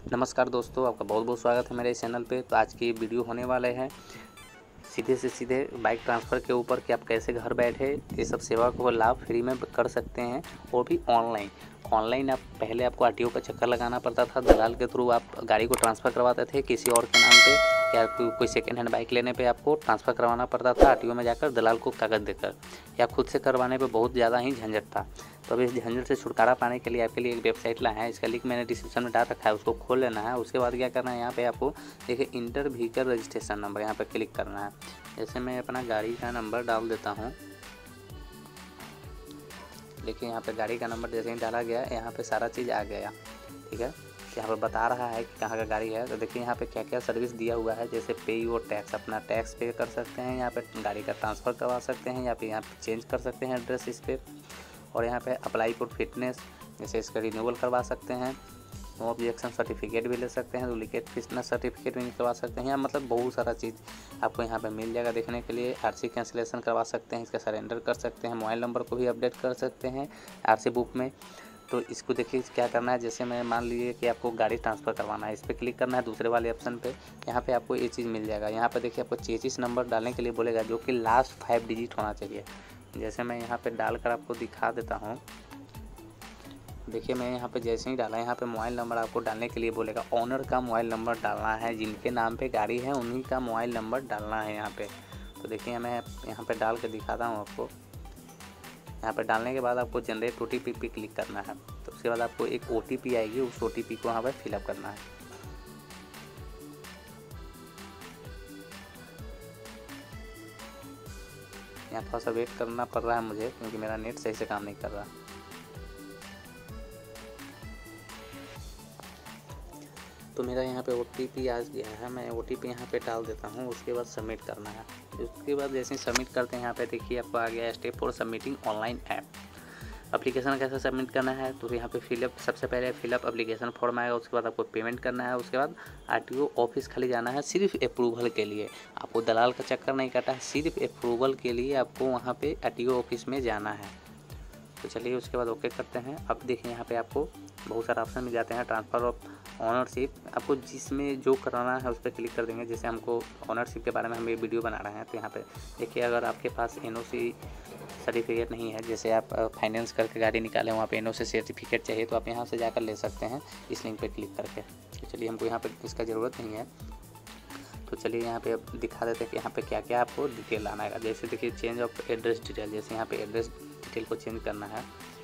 नमस्कार दोस्तों, आपका बहुत बहुत स्वागत है मेरे इस चैनल पे। तो आज की वीडियो होने वाले हैं सीधे से सीधे बाइक ट्रांसफ़र के ऊपर कि आप कैसे घर बैठे ये सब सेवा को लाभ फ्री में कर सकते हैं, वो भी ऑनलाइन। आप पहले आपको आरटीओ का चक्कर लगाना पड़ता था, दलाल के थ्रू आप गाड़ी को ट्रांसफ़र करवाते थे किसी और के नाम पे, या कोई सेकेंड हैंड बाइक लेने पे आपको ट्रांसफ़र करवाना पड़ता था आरटीओ में जाकर दलाल को कागज़ देकर, या खुद से करवाने पे बहुत ज़्यादा ही झंझट था। तो अब इस झंझट से छुटकारा पाने के लिए आपके लिए एक वेबसाइट लाए हैं, इसका लिंक मैंने डिस्क्रिप्शन में डाल रखा है, उसको खोल लेना है। उसके बाद क्या करना है, यहाँ पे आपको देखिए इंटर व्हीकल रजिस्ट्रेशन नंबर, यहाँ पे क्लिक करना है। जैसे मैं अपना गाड़ी का नंबर डाल देता हूँ, देखिए यहाँ पे गाड़ी का नंबर जैसे ही डाला गया यहाँ पे सारा चीज़ आ गया, ठीक है। यहाँ पर बता रहा है कि कहाँ का गाड़ी है। तो देखिए यहाँ पे क्या क्या सर्विस दिया हुआ है, जैसे पे योर टैक्स, अपना टैक्स पे कर सकते हैं, यहाँ पे गाड़ी का ट्रांसफ़र करवा सकते हैं, या फिर यहाँ पे चेंज कर सकते हैं एड्रेस इस पर, और यहाँ पे अप्लाई फॉर फिटनेस, जैसे इसका रिन्यूअल करवा सकते हैं, नो ऑब्जेक्शन सर्टिफिकेट भी ले सकते हैं, डुप्लीकेट फिटनेस सर्टिफिकेट भी निकलवा सकते हैं। मतलब बहुत सारा चीज़ आपको यहाँ पे मिल जाएगा देखने के लिए। आरसी कैंसिलेशन करवा सकते हैं, इसका सरेंडर कर सकते हैं, मोबाइल नंबर को भी अपडेट कर सकते हैं आरसी बुक में। तो इसको देखिए क्या करना है, जैसे मैं मान लीजिए कि आपको गाड़ी ट्रांसफ़र करवाना है, इस पर क्लिक करना है दूसरे वाले ऑप्शन पे। यहाँ पे आपको ये चीज़ मिल जाएगा। यहाँ पे देखिए आपको चेसिस नंबर डालने के लिए बोलेगा, जो कि लास्ट 5 डिजिट होना चाहिए। जैसे मैं यहाँ पे डालकर आपको दिखा देता हूँ, देखिए मैं यहाँ पे जैसे ही डाला, यहाँ पे मोबाइल नंबर आपको डालने के लिए बोलेगा, ऑनर का मोबाइल नंबर डालना है, जिनके नाम पे गाड़ी है उन्हीं का मोबाइल नंबर डालना है यहाँ पे। तो देखिए मैं यहाँ पे डाल के दिखाता हूँ आपको। यहाँ पे डालने के बाद आपको जनरेट ओटीपी पे क्लिक करना है। तो उसके बाद आपको एक ओटीपी आएगी, उस ओटीपी को यहाँ पर फिलअप करना है। यहाँ थोड़ा सा वेट करना पड़ रहा है मुझे, क्योंकि मेरा नेट सही से काम नहीं कर रहा। तो मेरा यहाँ पे ओटीपी आ गया है, मैं ओटीपी यहाँ पे डाल देता हूँ। उसके बाद सबमिट करना है। उसके बाद जैसे ही सबमिट करते हैं, यहाँ पे देखिए आपको आ गया है step for submitting online app. Application कैसे सबमिट करना है, तो यहाँ पे फिलअप, सबसे पहले फिलअप एप्लीकेशन फॉर्म आएगा। उसके बाद आपको पेमेंट करना है। उसके बाद आरटीओ ऑफिस खाली जाना है, सिर्फ अप्रूवल के लिए। आपको दलाल का चक्कर नहीं काटा है, सिर्फ अप्रूवल के लिए आपको वहाँ पे आरटीओ ऑफिस में जाना है। तो चलिए उसके बाद ओके करते हैं। अब देखिए यहाँ पे आपको बहुत सारे ऑप्शन मिल जाते हैं। ट्रांसफ़र ऑफ ऑनरशिप, आपको जिसमें जो कराना है उस पर क्लिक कर देंगे। जैसे हमको ऑनरशिप के बारे में हम ये वीडियो बना रहे हैं, तो यहाँ पे देखिए अगर आपके पास एनओसी सर्टिफिकेट नहीं है, जैसे आप फाइनेंस करके गाड़ी निकालें, वहाँ पे एनओसी सर्टिफिकेट चाहिए, तो आप यहाँ से जाकर ले सकते हैं इस लिंक पे क्लिक करके। तो चलिए हमको यहाँ पे इसका ज़रूरत नहीं है। तो चलिए यहाँ पे अब दिखा देते हैं कि यहाँ पे क्या क्या आपको डिटेल आना है। जैसे देखिए चेंज ऑफ एड्रेस डिटेल, जैसे यहाँ पे एड्रेस डिटेल को चेंज करना है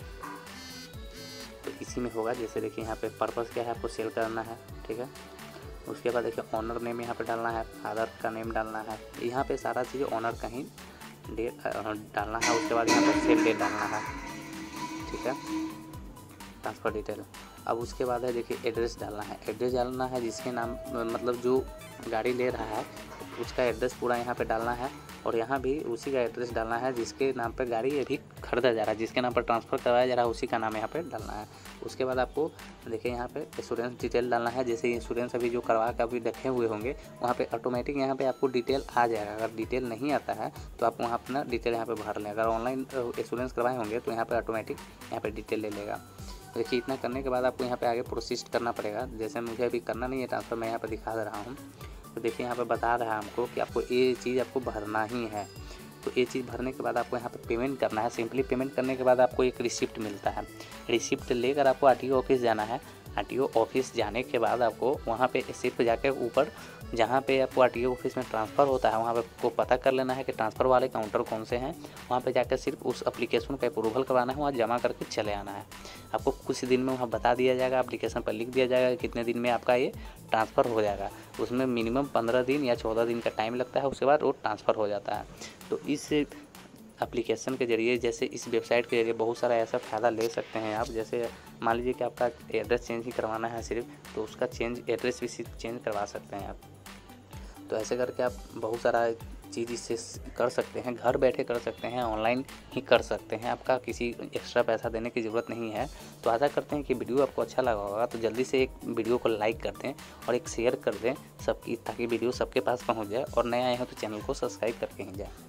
तो इसी में होगा। जैसे देखिए यहाँ पे पर्पस क्या है, आपको सेल करना है, ठीक है। उसके बाद देखिए ऑनर नेम यहाँ पे डालना है, फादर का नेम डालना है, यहाँ पे सारा चीज़ ऑनर का ही डेट डालना है। उसके बाद यहाँ पे सेल डेट डालना है, ठीक है, ट्रांसफ़र डिटेल। अब उसके बाद है देखिए एड्रेस डालना है। एड्रेस डालना है जिसके नाम, मतलब जो गाड़ी ले रहा है उसका एड्रेस पूरा यहाँ पे डालना है, और यहाँ भी उसी का एड्रेस डालना है जिसके नाम पे गाड़ी अभी खरीदा जा रहा है, जिसके नाम पर ट्रांसफ़र करवाया जा रहा है, उसी का नाम यहाँ पे डालना है। उसके बाद आपको देखिए यहाँ पे इंश्योरेंस डिटेल डालना है। जैसे इंश्योरेंस अभी जो करवा के अभी रखे हुए होंगे, वहाँ पे ऑटोमेटिक यहाँ पे आपको डिटेल आ जाएगा। अगर डिटेल नहीं आता है तो आप वहाँ अपना डिटेल यहाँ पे भर लें। अगर ऑनलाइन इंश्योरेंस करवाए होंगे तो यहाँ पर ऑटोमेटिक यहाँ पर डिटेल ले लेगा। देखिए इतना करने के बाद आपको यहाँ पे आगे प्रोसीड करना पड़ेगा। जैसे मुझे अभी करना नहीं है ट्रांसफ़र, मैं यहाँ पे दिखा दे रहा हूँ। तो देखिए यहाँ पे बता रहा है हमको कि आपको ये चीज़ आपको भरना ही है। तो ये चीज़ भरने के बाद आपको यहाँ पे पेमेंट करना है। सिंपली पेमेंट करने के बाद आपको एक रिसिप्ट मिलता है। रिसिप्ट लेकर आपको आरटीओ ऑफिस जाना है। आरटीओ ऑफिस जाने के बाद आपको वहाँ पे सिर्फ जाके ऊपर जहाँ पे आपको आरटीओ ऑफिस में ट्रांसफ़र होता है, वहाँ पे आपको पता कर लेना है कि ट्रांसफ़र वाले काउंटर कौन से हैं। वहाँ पे जाकर सिर्फ उस एप्लीकेशन का अप्रूवल करवाना है, वहाँ जमा करके चले आना है। आपको कुछ दिन में वहाँ बता दिया जाएगा, एप्लीकेशन पर लिख दिया जाएगा कितने दिन में आपका ये ट्रांसफ़र हो जाएगा। उसमें मिनिमम 15 दिन या 14 दिन का टाइम लगता है, उसके बाद वो ट्रांसफ़र हो जाता है। तो इस एप्लीकेशन के ज़रिए, जैसे इस वेबसाइट के ज़रिए बहुत सारा ऐसा फ़ायदा ले सकते हैं आप। जैसे मान लीजिए कि आपका एड्रेस चेंज ही करवाना है सिर्फ, तो उसका एड्रेस भी सिर्फ चेंज करवा सकते हैं आप। तो ऐसे करके आप बहुत सारा चीज़ इससे कर सकते हैं, घर बैठे कर सकते हैं, ऑनलाइन ही कर सकते हैं। आपका किसी एक्स्ट्रा पैसा देने की ज़रूरत नहीं है। तो आशा करते हैं कि वीडियो आपको अच्छा लगा होगा। तो जल्दी से एक वीडियो को लाइक कर दें और एक शेयर कर दें सबकी, ताकि वीडियो सबके पास पहुंच जाए, और नया आए हो तो चैनल को सब्सक्राइब करके ही जाए।